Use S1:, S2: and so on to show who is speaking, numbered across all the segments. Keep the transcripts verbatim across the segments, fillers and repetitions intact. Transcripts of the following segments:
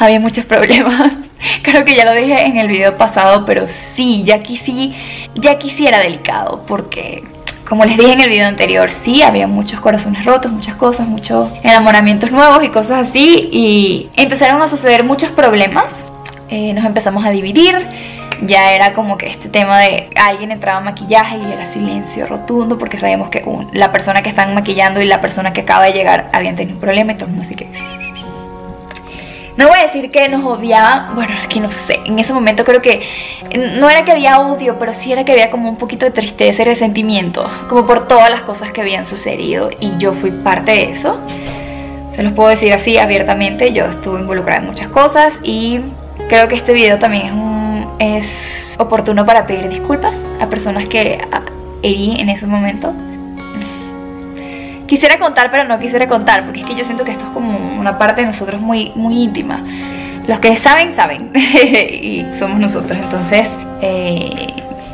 S1: había muchos problemas. Creo que ya lo dije en el video pasado, pero sí, Jackie sí, Jackie sí era delicado, porque como les dije en el video anterior, sí, había muchos corazones rotos, muchas cosas, muchos enamoramientos nuevos y cosas así, y empezaron a suceder muchos problemas. Eh, nos empezamos a dividir. Ya era como que este tema de alguien entraba en maquillaje y era silencio rotundo, porque sabíamos que un, la persona que están maquillando y la persona que acaba de llegar habían tenido un problema y todo el mundo así que... No voy a decir que nos odiaban, bueno, es que no sé, en ese momento creo que no era que había odio, pero sí era que había como un poquito de tristeza y resentimiento, como por todas las cosas que habían sucedido, y yo fui parte de eso. Se los puedo decir así abiertamente, yo estuve involucrada en muchas cosas y creo que este video también es un es oportuno para pedir disculpas a personas que herí en ese momento. Quisiera contar, pero no quisiera contar, porque es que yo siento que esto es como una parte de nosotros muy, muy íntima. Los que saben, saben. Y somos nosotros. Entonces, eh,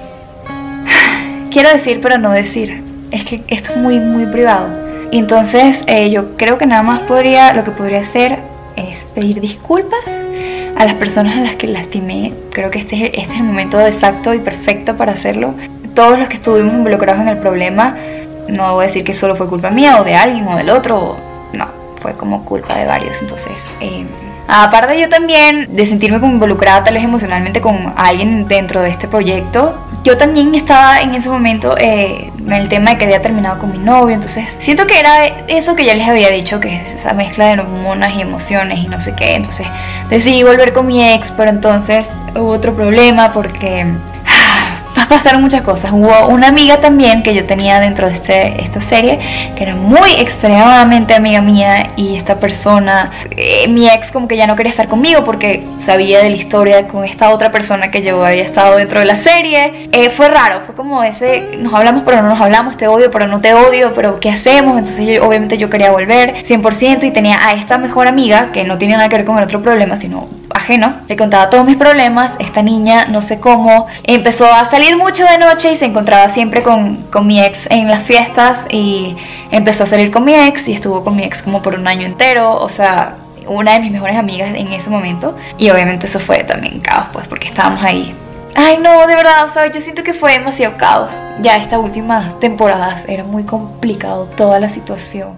S1: quiero decir, pero no decir. Es que esto es muy, muy privado. Y entonces, eh, yo creo que nada más podría, lo que podría hacer es pedir disculpas a las personas a las que lastimé. Creo que este es, este es el momento exacto y perfecto para hacerlo. Todos los que estuvimos involucrados en el problema, no voy a decir que solo fue culpa mía o de alguien o del otro, no, fue como culpa de varios. Entonces, eh, aparte yo también de sentirme como involucrada tal vez emocionalmente con alguien dentro de este proyecto, yo también estaba en ese momento eh, en el tema de que había terminado con mi novio. Entonces siento que era eso que ya les había dicho, que es esa mezcla de hormonas y emociones y no sé qué. Entonces decidí volver con mi ex, pero entonces hubo otro problema porque pasaron muchas cosas. Hubo una amiga también que yo tenía dentro de este, esta serie, que era muy extremadamente amiga mía, y esta persona, eh, mi ex como que ya no quería estar conmigo porque sabía de la historia con esta otra persona que yo había estado dentro de la serie. Eh, fue raro, fue como ese, nos hablamos pero no nos hablamos, te odio pero no te odio, pero ¿qué hacemos? Entonces yo, obviamente yo quería volver cien por ciento, y tenía a esta mejor amiga que no tenía nada que ver con el otro problema, sino ajeno. Le contaba todos mis problemas. Esta niña, no sé cómo, empezó a salir mucho de noche y se encontraba siempre con, con mi ex en las fiestas, y empezó a salir con mi ex y estuvo con mi ex como por un año entero. O sea, una de mis mejores amigas en ese momento, y obviamente eso fue también caos, pues, porque estábamos ahí. Ay no, de verdad, o sea, yo siento que fue demasiado caos. Ya estas últimas temporadas era muy complicado toda la situación.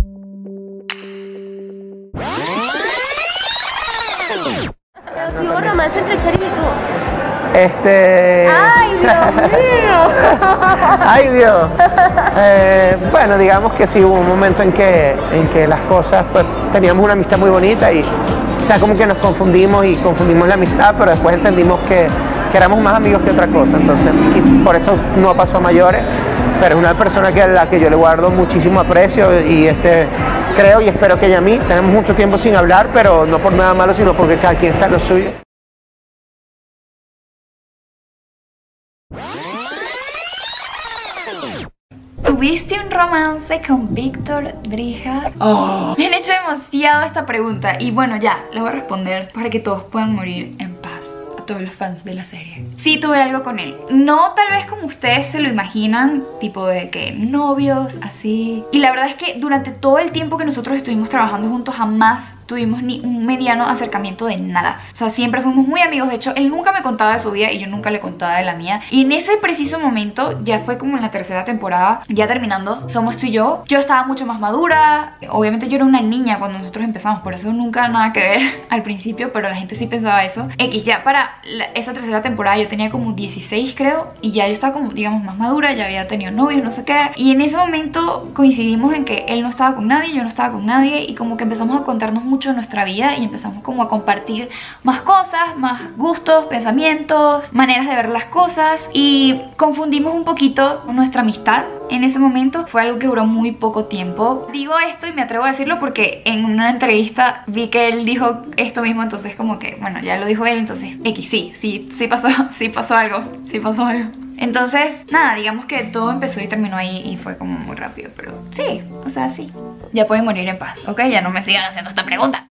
S2: Pero si hubo romance entre Cher y tú.
S3: Este...
S2: ¡Ay, Dios mío!
S3: ¡Ay, Dios! Eh, bueno, digamos que sí hubo un momento en que, en que las cosas, pues, teníamos una amistad muy bonita y quizá como que nos confundimos y confundimos la amistad, pero después entendimos que, que éramos más amigos que otra cosa. Entonces, y por eso no pasó a mayores, pero es una persona que, a la que yo le guardo muchísimo aprecio, y este... creo y espero que ella a mí. Tenemos mucho tiempo sin hablar, pero no por nada malo, sino porque cada quien está en lo suyo.
S1: ¿Tuviste un romance con Víctor Drija? Oh. Me han hecho demasiado esta pregunta, y bueno, ya, lo voy a responder para que todos puedan morir en paz. A todos los fans de la serie. Sí tuve algo con él. No tal vez como ustedes se lo imaginan, tipo de que novios, así. Y la verdad es que durante todo el tiempo que nosotros estuvimos trabajando juntos jamás tuvimos ni un mediano acercamiento de nada. O sea, siempre fuimos muy amigos. De hecho, él nunca me contaba de su vida y yo nunca le contaba de la mía. Y en ese preciso momento, ya fue como en la tercera temporada, ya terminando, somos tú y yo. Yo estaba mucho más madura. Obviamente yo era una niña cuando nosotros empezamos, por eso nunca nada que ver al principio, pero la gente sí pensaba eso. X, ya para la, esa tercera temporada yo tenía como dieciséis, creo, y ya yo estaba como, digamos, más madura, ya había tenido novios, no sé qué. Y en ese momento coincidimos en que él no estaba con nadie, yo no estaba con nadie, y como que empezamos a contarnos mucho de nuestra vida y empezamos como a compartir más cosas, más gustos, pensamientos, maneras de ver las cosas, y confundimos un poquito nuestra amistad en ese momento. Fue algo que duró muy poco tiempo. Digo esto y me atrevo a decirlo porque en una entrevista vi que él dijo esto mismo, entonces como que, bueno, ya lo dijo él, entonces X, sí, sí, sí pasó, sí pasó algo, sí pasó algo. Entonces, nada, digamos que todo empezó y terminó ahí y fue como muy rápido, pero sí, o sea, sí. Ya pueden morir en paz, ¿ok? Ya no me sigan haciendo esta pregunta.